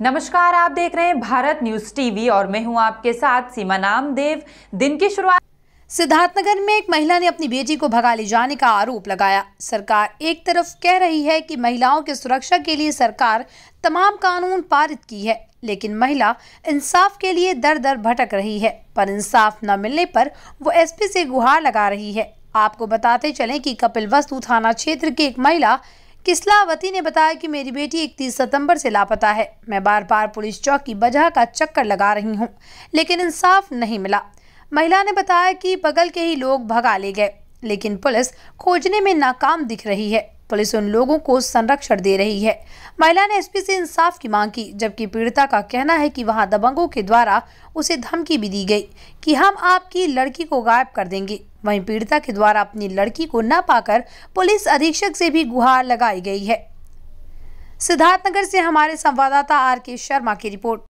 नमस्कार, आप देख रहे हैं भारत न्यूज टीवी और मैं हूं आपके साथ सीमा नामदेव। दिन की शुरुआत। सिद्धार्थनगर में एक महिला ने अपनी बेटी को भगा ले जाने का आरोप लगाया। सरकार एक तरफ कह रही है कि महिलाओं की सुरक्षा के लिए सरकार तमाम कानून पारित की है, लेकिन महिला इंसाफ के लिए दर दर भटक रही है। पर इंसाफ न मिलने पर वो एसपी से गुहार लगा रही है। आपको बताते चलें कि कपिलवस्तु थाना क्षेत्र की एक महिला किस्लावती ने बताया कि मेरी बेटी 31 सितंबर से लापता है। मैं बार बार पुलिस चौकी बजह का चक्कर लगा रही हूं, लेकिन इंसाफ नहीं मिला। महिला ने बताया कि बगल के ही लोग भगा ले गए, लेकिन पुलिस खोजने में नाकाम दिख रही है। पुलिस उन लोगों को संरक्षण दे रही है। महिला ने एसपी से इंसाफ की मांग की, जबकि पीड़िता का कहना है कि वहां दबंगों के द्वारा उसे धमकी भी दी गई कि हम आपकी लड़की को गायब कर देंगे। वहीं पीड़िता के द्वारा अपनी लड़की को न पाकर पुलिस अधीक्षक से भी गुहार लगाई गई है। सिद्धार्थनगर से हमारे संवाददाता RK शर्मा की रिपोर्ट।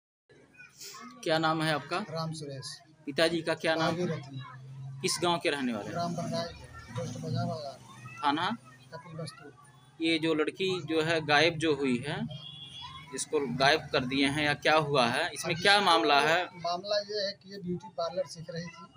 क्या नाम है आपका? राम सुरेश। पिताजी का क्या नाम है? किस गांव के रहने वाले? राम बनगाई, पोस्ट बाजार, थाना कपिलवस्तु। ये जो लड़की जो है गायब जो हुई है, इसको गायब कर दिए हैं या क्या हुआ है, इसमें क्या मामला है? मामला ये है कि ये ब्यूटी पार्लर सीख रही थी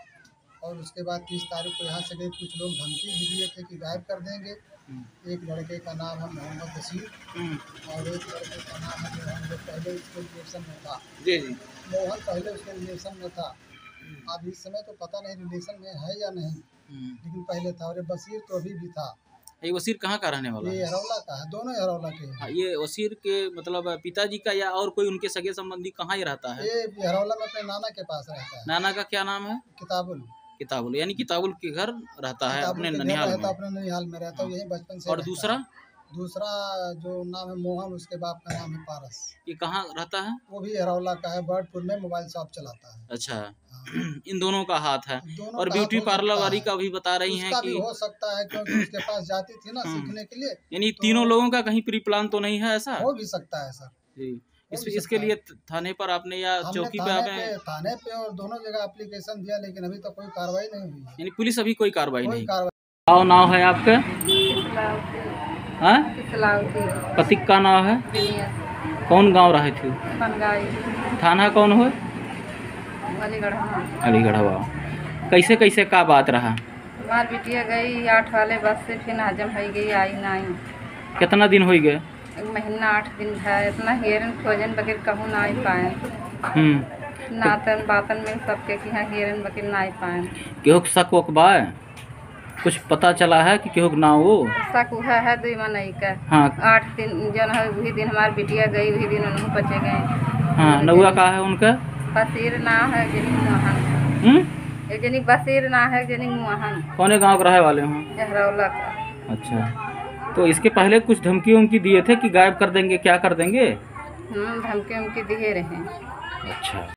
और उसके बाद 30 तारीख को यहाँ से गई। कुछ लोग धमकी भी दिए थे कि गायब कर देंगे। एक लड़के का नाम है मोहम्मद बशीर और एक लड़के का नाम है मोहन, जो पहले उसके रिलेशन में था। जी। मोहन पहले उसके रिलेशन में था। अब इस समय तो पता नहीं रिलेशन में है या नहीं, लेकिन पहले था। और बशीर तो अभी भी था। ये वसीर कहाँ का रहने वाला ये है? हरौला का है, दोनों हरौला के हैं। ये वसीर के मतलब पिताजी का या और कोई उनके सगे संबंधी कहाँ ही रहता है? ये हरौला में अपने नाना के पास रहता है। नाना का क्या नाम है? किताबुल। किताबुल, यानी किताबुल के घर रहता है अपने ननिहाल में। अपने ननिहाल में रहता है, यही बचपन से। और दूसरा जो नाम है मोहन, उसके बाप का नाम है पारस। ये कहाँ रहता है? वो भी हरौला का है, बर्डपुर में मोबाइल शॉप चलाता है। अच्छा। इन दोनों का हाथ है। और ब्यूटी पार्लर वाली का भी बता रही हैं कि हो सकता है, क्योंकि उसके पास जाती थी ना सीखने के लिए। यानी तीनों लोगों का कहीं प्री प्लान तो नहीं है ऐसा? हो भी सकता है सर जी। इसके लिए थाने पर आपने या चौकी पे आपने? थाने पे और दोनों जगह एप्लीकेशन दिया, लेकिन अभी तक कोई कार्रवाई नहीं हुई है। यानी पुलिस अभी कोई कार्रवाई नहीं? कार्रवाई। नाम है आपका? पति का नाम है? कौन गांव रहे थे? थाना कौन हो? अलीगढ़वा। कैसे कैसे का बात रहा? हमार बिटिया गई 8 वाले बस से, फिर हजम हो गई, आई नहीं। कितना दिन हो गए? 1 महीना 8 दिन है। इतना हेरन खोजन बगैर कहूँ ना आई पाए। नातन बातन में सबके कि यहाँ हेरन बगैर ना आई पाए। केहू शक वक बा? कुछ पता चला है कि केहू ना वो शक है 2 मई का। हाँ। 8 दिन जन है, वही दिन हमारी बिटिया गई, वही दिन उन्होंने बचे गए। हाँ। नौआ का है उनका? बशीर ना है, जनी मोहन। एक जनी बशीर ना है, जनी मोहन। कौने गांव के रहे वाले हो? हरौला का। अच्छा। तो इसके पहले कुछ धमकी उमकी दिए थे कि गायब कर देंगे, क्या कर देंगे? धमकी उमकी दिए रहे। अच्छा।